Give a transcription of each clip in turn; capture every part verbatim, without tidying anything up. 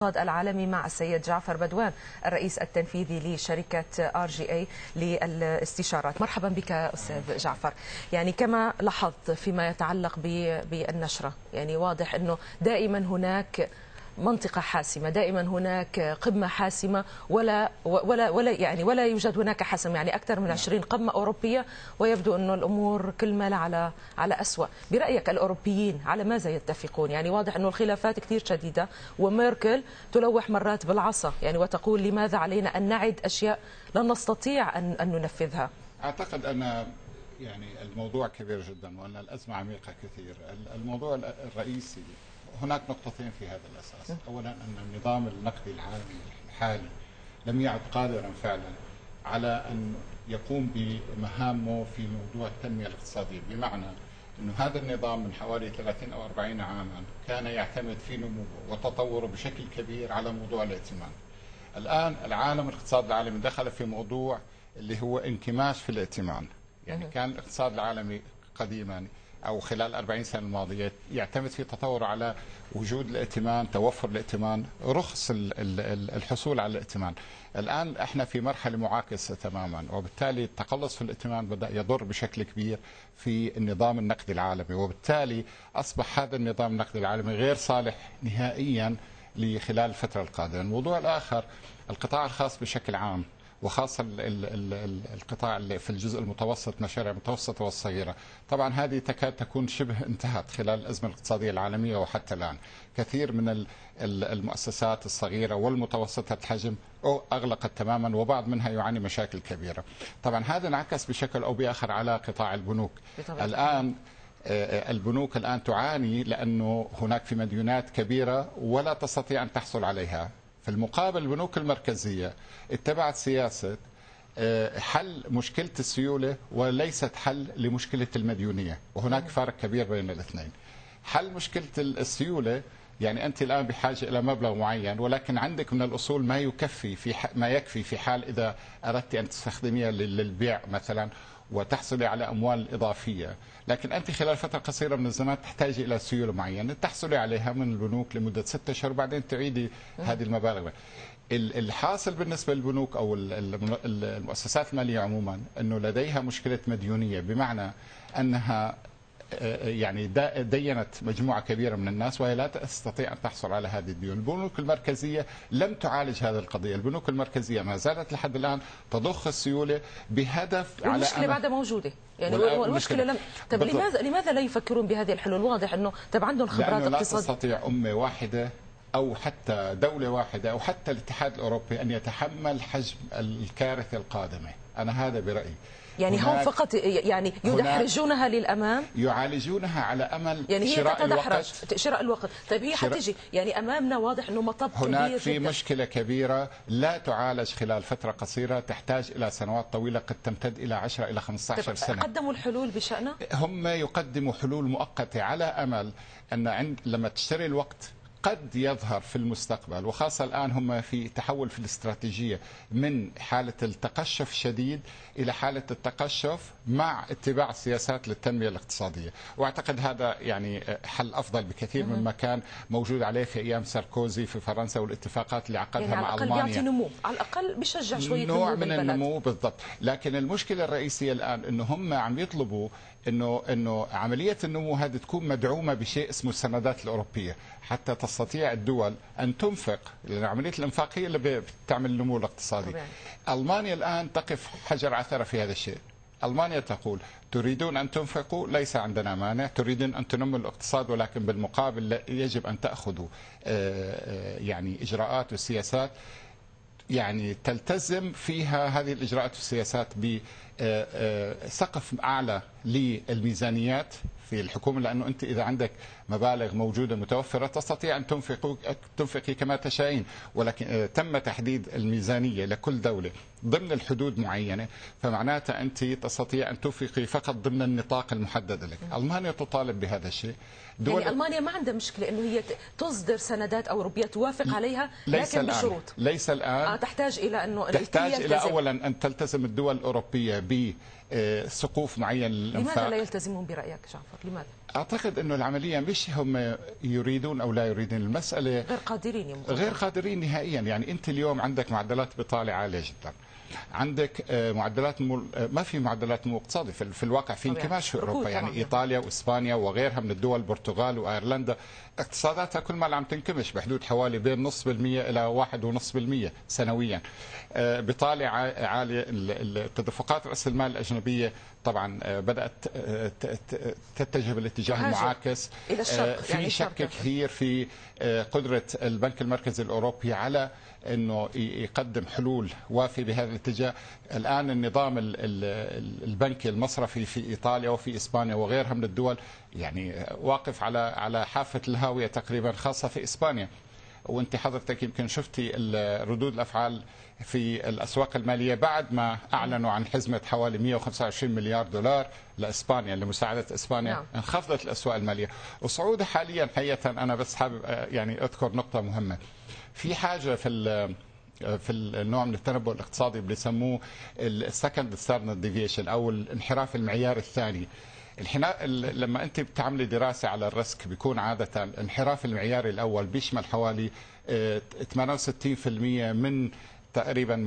العالمي مع السيد جعفر بدوان الرئيس التنفيذي لشركة آر جي إيه للاستشارات. مرحبا بك أستاذ جعفر. يعني كما لاحظت فيما يتعلق بالنشرة، يعني واضح أنه دائما هناك منطقة حاسمة، دائما هناك قمة حاسمة، ولا ولا ولا يعني ولا يوجد هناك حسم، يعني أكثر من عشرين قمة أوروبية ويبدو أنه الأمور كل ما على على أسوأ. برأيك الأوروبيين على ماذا يتفقون؟ يعني واضح أنه الخلافات كثير شديدة، وميركل تلوح مرات بالعصا يعني وتقول لماذا علينا أن نعد أشياء لن نستطيع أن أن ننفذها. أعتقد أن يعني الموضوع كبير جدا وأن الأزمة عميقة كثير. الموضوع الرئيسي هناك نقطتين في هذا الأساس. أولا أن النظام النقدي العالمي الحالي لم يعد قادرا فعلا على أن يقوم بمهامه في موضوع التنمية الاقتصادية، بمعنى أن هذا النظام من حوالي ثلاثين أو أربعين عاما كان يعتمد في نموه وتطوره بشكل كبير على موضوع الائتمان. الآن العالم الاقتصاد العالمي دخل في موضوع اللي هو انكماش في الائتمان. يعني كان الاقتصاد العالمي قديما أو خلال الأربعين سنة الماضية يعتمد في تطوره على وجود الائتمان، توفر الائتمان، رخص الحصول على الائتمان. الآن احنا في مرحلة معاكسة تماما، وبالتالي التقلص في الائتمان بدأ يضر بشكل كبير في النظام النقدي العالمي، وبالتالي أصبح هذا النظام النقدي العالمي غير صالح نهائيا لخلال الفترة القادمة. الموضوع الآخر القطاع الخاص بشكل عام، وخاصة القطاع اللي في الجزء المتوسط، مشاريع المتوسطة والصغيرة، طبعا هذه تكاد تكون شبه انتهت خلال الأزمة الاقتصادية العالمية وحتى الآن. كثير من المؤسسات الصغيرة والمتوسطة الحجم أغلقت تماما، وبعض منها يعاني مشاكل كبيرة. طبعا هذا انعكس بشكل أو بآخر على قطاع البنوك. الآن البنوك الآن تعاني لأنه هناك في مديونات كبيرة ولا تستطيع أن تحصل عليها. في المقابل البنوك المركزية اتبعت سياسة حل مشكلة السيولة وليست حل لمشكلة المديونية، وهناك فرق كبير بين الاثنين. حل مشكلة السيولة يعني أنت الآن بحاجة إلى مبلغ معين، ولكن عندك من الأصول ما يكفي في ما يكفي في حال إذا أردت أن تستخدميها للبيع مثلا وتحصلي على أموال إضافية، لكن أنت خلال فترة قصيرة من الزمان تحتاجي إلى سيولة معينة تحصلي عليها من البنوك لمدة ستة أشهر، بعدين تعيدي هذه المبالغ. الحاصل بالنسبة للبنوك أو المؤسسات المالية عموما أنه لديها مشكلة مديونية، بمعنى أنها يعني دينت مجموعة كبيرة من الناس وهي لا تستطيع أن تحصل على هذه الديون. البنوك المركزية لم تعالج هذه القضية. البنوك المركزية ما زالت لحد الآن تضخ السيولة بهدف على المشكلة بعدها موجودة، يعني والمشكلة لم طب لماذا لماذا لا يفكرون بهذه الحلول؟ واضح أنه طب عندهم خبرات اقتصادية. لا تستطيع أمة واحدة أو حتى دولة واحدة أو حتى الاتحاد الأوروبي أن يتحمل حجم الكارثة القادمة. أنا هذا برأيي. يعني هم فقط يعني يدحرجونها للامام، يعالجونها على امل يعني هي شراء الوقت. شراء الوقت. طيب هي حتجي يعني امامنا واضح انه مطب كبير جدا. هناك في مشكله كبيره لا تعالج خلال فتره قصيره، تحتاج الى سنوات طويله قد تمتد الى عشرة الى خمسة عشر سنه. قدموا الحلول بشأنها؟ هم يقدموا حلول مؤقته على امل ان عند لما تشتري الوقت قد يظهر في المستقبل، وخاصة الآن هم في تحول في الاستراتيجية من حالة التقشف الشديد إلى حالة التقشف مع اتباع سياسات للتنمية الاقتصادية، وأعتقد هذا يعني حل أفضل بكثير مما كان موجود عليه في أيام ساركوزي في فرنسا والاتفاقات اللي عقدها يعني مع ألمانيا. ألمانيا. على الأقل بيعطي نمو، على الأقل بيشجع شوية نوع من النمو بالضبط. لكن المشكلة الرئيسية الآن إنه هم عم يطلبوا انه انه عمليه النمو هذه تكون مدعومه بشيء اسمه السندات الاوروبيه حتى تستطيع الدول ان تنفق، لان عمليه الانفاق هي اللي بتعمل النمو الاقتصادي. طبعا. المانيا الان تقف حجر عثره في هذا الشيء. المانيا تقول تريدون ان تنفقوا ليس عندنا مانع، تريدون ان تنموا الاقتصاد ولكن بالمقابل يجب ان تاخذوا يعني اجراءات وسياسات يعني تلتزم فيها هذه الإجراءات والسياسات بسقف أعلى للميزانيات في الحكومة، لأنه أنت إذا عندك مبالغ موجودة متوفرة تستطيع أن تنفق تنفقي كما تشائين، ولكن تم تحديد الميزانية لكل دولة ضمن الحدود معينة، فمعناتها أنت تستطيع أن تنفقي فقط ضمن النطاق المحدد لك. ألمانيا تطالب بهذا الشيء. يعني ألمانيا ما عندها مشكلة إنه هي تصدر سندات أوروبية توافق عليها ليس لكن الآن. بشروط. ليس الآن. آه تحتاج إلى أنه تحتاج إلى أولا أن تلتزم الدول الأوروبية بسقوف معين للانفاق. لماذا لا يلتزمون برأيك جعفر؟ لماذا؟ اعتقد انه العمليه مش هم يريدون او لا يريدون، المساله غير قادرين يمكن. غير قادرين نهائيا. يعني انت اليوم عندك معدلات بطاله عاليه جدا، عندك معدلات مل... ما في معدلات نمو اقتصادي في, في الواقع في انكماش في اوروبا. يعني طبعاً. ايطاليا واسبانيا وغيرها من الدول، البرتغال وايرلندا، اقتصاداتها كل ما عم تنكمش بحدود حوالي بين نصف بالمية الى واحد ونصف بالمية سنويا. بطاله عاليه. التدفقات راس المال الاجنبيه طبعا بدات تتجه بالاتجاه المعاكس الى الشرق. في يعني شك كثير في قدره البنك المركزي الاوروبي على انه يقدم حلول وافيه بهذا الاتجاه. الان النظام البنكي المصرفي في ايطاليا وفي اسبانيا وغيرها من الدول يعني واقف على على حافه الهاويه تقريبا، خاصه في اسبانيا. وانت حضرتك يمكن شفتي ردود الافعال في الاسواق الماليه بعد ما اعلنوا عن حزمه حوالي مئة وخمسة وعشرين مليار دولار لاسبانيا لمساعده اسبانيا. نعم. انخفضت الاسواق الماليه وصعودها حاليا. حقيقه انا بس حابب يعني اذكر نقطه مهمه. في حاجه في في النوع من التنبؤ الاقتصادي بيسموه السكند ستاندرد ديفيشن او الانحراف المعياري الثاني. الحنا... لما انت بتعملي دراسه على الريسك بيكون عاده الانحراف المعياري الاول بيشمل حوالي ثمانية وستين بالمئة من تقريبا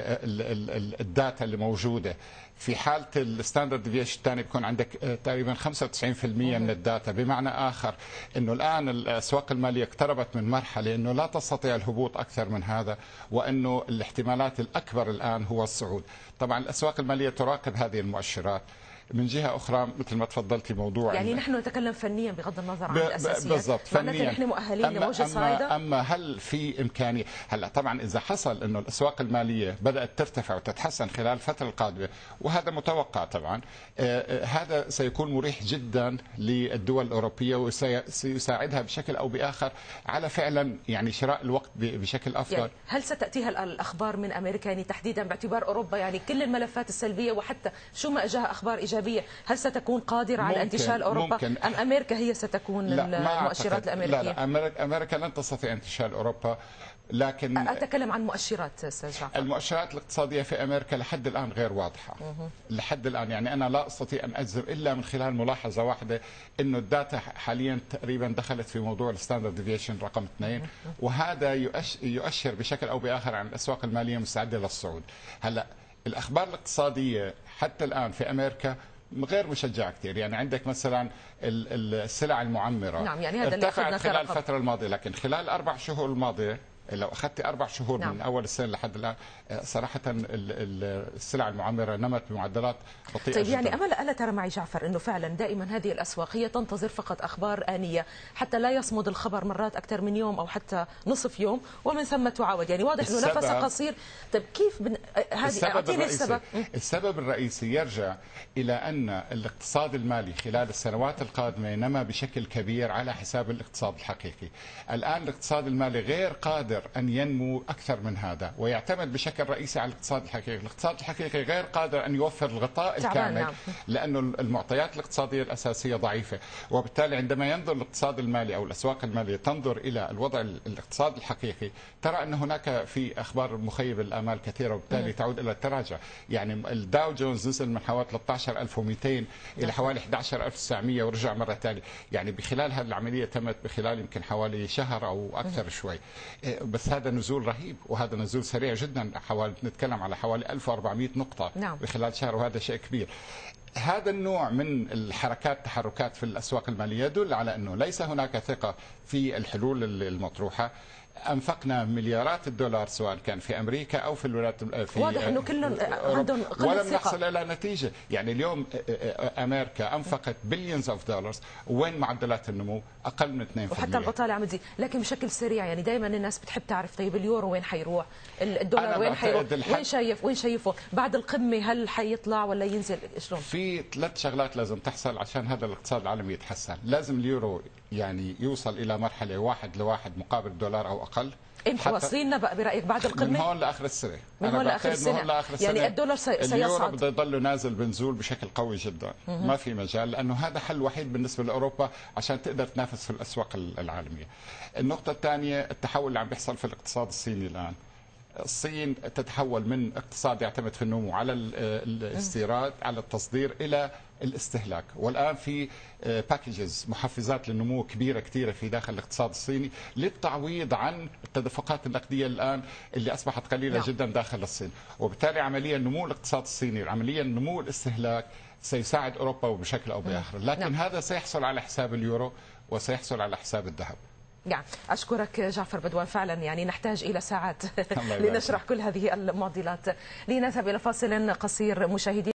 الداتا اللي موجوده. في حاله الستاندرد ديفيشن الثاني بيكون عندك تقريبا خمسة وتسعين بالمئة من الداتا. بمعنى اخر انه الان الاسواق الماليه اقتربت من مرحله انه لا تستطيع الهبوط اكثر من هذا، وانه الاحتمالات الاكبر الان هو الصعود. طبعا الاسواق الماليه تراقب هذه المؤشرات. من جهه اخرى مثل ما تفضلتي موضوع يعني نحن نتكلم فنيا بغض النظر عن الاساسيات. بالضبط فنيا. نحن مؤهلين لموجه صاعده. اما هل في امكانيه هلا طبعا اذا حصل انه الاسواق الماليه بدات ترتفع وتتحسن خلال الفتره القادمه، وهذا متوقع طبعا، آه هذا سيكون مريح جدا للدول الاوروبيه وسيساعدها بشكل او باخر على فعلا يعني شراء الوقت بشكل افضل. يعني هل ستاتيها الاخبار من امريكا يعني تحديدا باعتبار اوروبا يعني كل الملفات السلبيه وحتى شو ما اجاها اخبار ايجابيه، هل ستكون قادرة على انتشال أوروبا ممكن. أم أمريكا هي ستكون المؤشرات الأمريكية؟ لا أمريكا, أمريكا لن تستطيع انتشال أوروبا. لكن أتكلم عن مؤشرات أستاذ جعفر. المؤشرات الاقتصادية في أمريكا لحد الآن غير واضحة. لحد الآن يعني أنا لا أستطيع أن أجزم إلا من خلال ملاحظة واحدة إنه الداتا حاليا تقريبا دخلت في موضوع الستاندرد ديفيشن رقم اثنين، وهذا يؤشر بشكل أو بآخر عن الأسواق المالية مستعدة للصعود. هلا الأخبار الاقتصادية حتى الآن في أمريكا غير مشجعة كثير. يعني عندك مثلا السلع المعمرة نعم يعني هذا اللي ارتفعت خلال الفترة الماضية، لكن خلال الأربع شهور الماضية لو أخذت أربع شهور نعم. من أول السنة لحد الآن صراحة السلع المعمرة نمت بمعدلات بطيئة طيب جدا. يعني أمل ألا ترى معي جعفر أنه فعلا دائما هذه الأسواق هي تنتظر فقط أخبار آنية حتى لا يصمد الخبر مرات أكثر من يوم أو حتى نصف يوم ومن ثم تعاود. يعني واضح أنه نفس قصير. طيب كيف بن... هذه أعطيني السبب. السبب الرئيسي يرجع إلى أن الاقتصاد المالي خلال السنوات القادمة نما بشكل كبير على حساب الاقتصاد الحقيقي. الآن الاقتصاد المالي غير قادر أن ينمو أكثر من هذا ويعتمد بشكل رئيسي على الاقتصاد الحقيقي. الاقتصاد الحقيقي غير قادر أن يوفر الغطاء الكامل نعم. لأنه المعطيات الاقتصادية الأساسية ضعيفة، وبالتالي عندما ينظر الاقتصاد المالي أو الأسواق المالية تنظر إلى الوضع الاقتصادي الحقيقي ترى أن هناك في أخبار مخيبة للآمال كثيرة، وبالتالي تعود إلى التراجع. يعني الداو جونز نزل من حوالي ثلاثة عشر ألف ومئتين إلى حوالي أحد عشر ألف وتسعمئة ورجع مرة ثانية. يعني بخلال هذه العملية تمت بخلال يمكن حوالي شهر أو أكثر شوي. بس هذا نزول رهيب وهذا نزول سريع جدا، حوالي نتكلم على حوالي ألف وأربعمئة نقطة نعم. بخلال شهر، وهذا شيء كبير. هذا النوع من الحركات تحركات في الأسواق المالية يدل على أنه ليس هناك ثقة في الحلول المطروحة. أنفقنا مليارات الدولار سواء كان في أمريكا أو في الولايات في واضح أنه كلهم عندهم قلة ولم نحصل إلى نتيجة. يعني اليوم أمريكا أنفقت بليونز أوف دولارز وين معدلات النمو؟ أقل من اثنين بالمئة وحتى البطالة عم تزيد. لكن بشكل سريع يعني دائما الناس بتحب تعرف طيب اليورو وين حيروح؟ الدولار وين حيروح؟ وين شايف وين شايفه بعد القمة؟ هل حيطلع ولا ينزل؟ شلون؟ في ثلاث شغلات لازم تحصل عشان هذا الاقتصاد العالمي يتحسن. لازم اليورو يعني يوصل إلى مرحلة واحد لواحد مقابل الدولار أو أقل. امتى واصلين بقى برايك بعد القمه؟ من هون لاخر السنه. من هون لاخر السنه. من هون لاخر السنه. يعني الدولار سيصعد. اليورو بده يضل نازل بنزول بشكل قوي جدا، مه. ما في مجال، لانه هذا حل وحيد بالنسبه لاوروبا عشان تقدر تنافس في الاسواق العالميه. النقطه الثانيه التحول اللي عم بيحصل في الاقتصاد الصيني الان. الصين تتحول من اقتصاد يعتمد في النمو على الاستيراد على التصدير إلى الاستهلاك، والآن في باكجز محفزات للنمو كبيرة كثيرة في داخل الاقتصاد الصيني للتعويض عن التدفقات النقدية الآن اللي أصبحت قليلة نعم. جدا داخل الصين، وبالتالي عمليا نمو الاقتصاد الصيني عمليا نمو الاستهلاك سيساعد أوروبا بشكل أو بآخر، لكن نعم. هذا سيحصل على حساب اليورو وسيحصل على حساب الذهب. نعم، أشكرك جعفر بدوان، فعلا يعني نحتاج إلى ساعات لنشرح كل هذه المعضلات. لنذهب إلى فاصل قصير مشاهدينا.